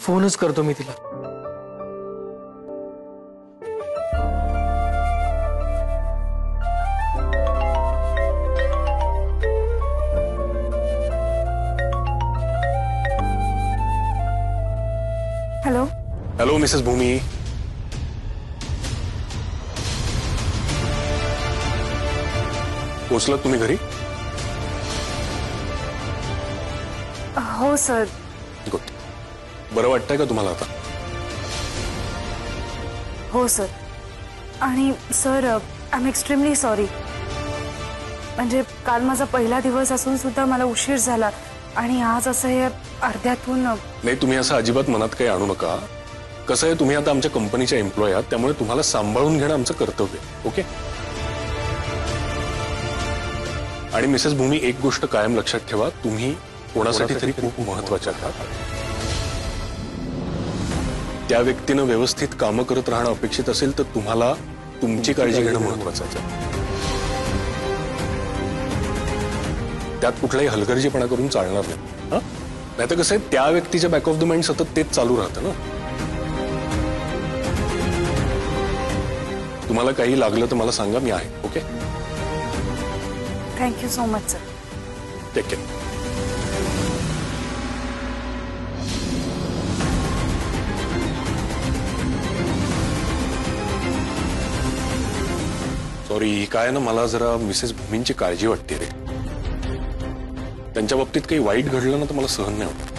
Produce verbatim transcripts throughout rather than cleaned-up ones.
फोनच करतो मी तिला. Hello hello Mrs Bhumi. पोचलात तुम्ही घरी? हो सर. गुड. बरं वाटतंय का तुम्हाला आता? हो सर. आणि sir I am extremely sorry. म्हणजे काल माझा पहिला दिवस असून सुद्धा मला उशीर झाला आणि आज असं हे अर्ध्यातून. नाही, तुम्ही असं अजिबात मनात काही आणू नका. कसं आहे, तुम्ही आता आमच्या कंपनीच्या एम्प्लॉय आहात, त्यामुळे तुम्हाला सांभाळून घेणं आमचं कर्तव्य आहे. ओके? आणि मिसेस भूमी, एक गोष्ट कायम लक्षात ठेवा, तुम्ही कोणासाठी तरी खूप महत्वाच्या आहात. त्या व्यक्तीनं व्यवस्थित कामं करत राहणं अपेक्षित असेल तर तुम्हाला तुमची काळजी घेणं महत्वाचं आहे. त्यात कुठलाही हलगर्जीपणा करून चालणार नाही. हा, नाहीतर कसं आहे, त्या व्यक्तीच्या बॅक ऑफ द माइंड सतत तेच चालू राहतं ना. तुम्हाला काही लागलं तर मला सांगा, मी आहे. Okay? Thank you so much sir. Take care. Sorry, काय ना, मला जरा मिसेस भूमींची काळजी वाटते रे. त्यांच्या बाबतीत काही वाईट घडलं ना तर मला सहन नाही होत.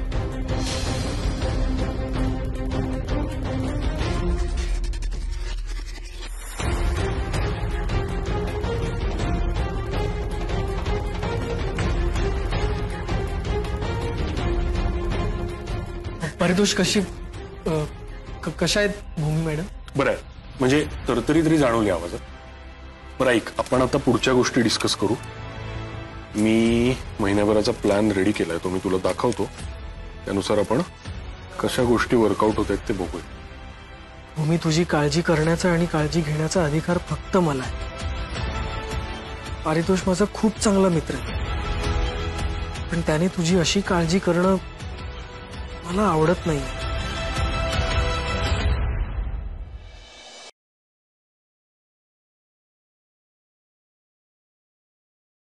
परितोष, कशी कशा आहेत भूमी मॅडम? बरं आहे. म्हणजे तरतरी तरी जाणवली आवाजात. बरं, ऐक, आपण आता पुढच्या गोष्टी डिस्कस करू. मी महिन्याभराचा प्लॅन रेडी केलाय, तो मी तुला दाखवतो. त्यानुसार आपण कशा गोष्टी वर्कआउट होत आहेत ते बघूया. भूमी, तुझी काळजी करण्याचा आणि काळजी घेण्याचा अधिकार फक्त मला आहे. परितोष माझा खूप चांगला मित्र आहे, पण त्याने तुझी अशी काळजी करणं मला आवडत नाही.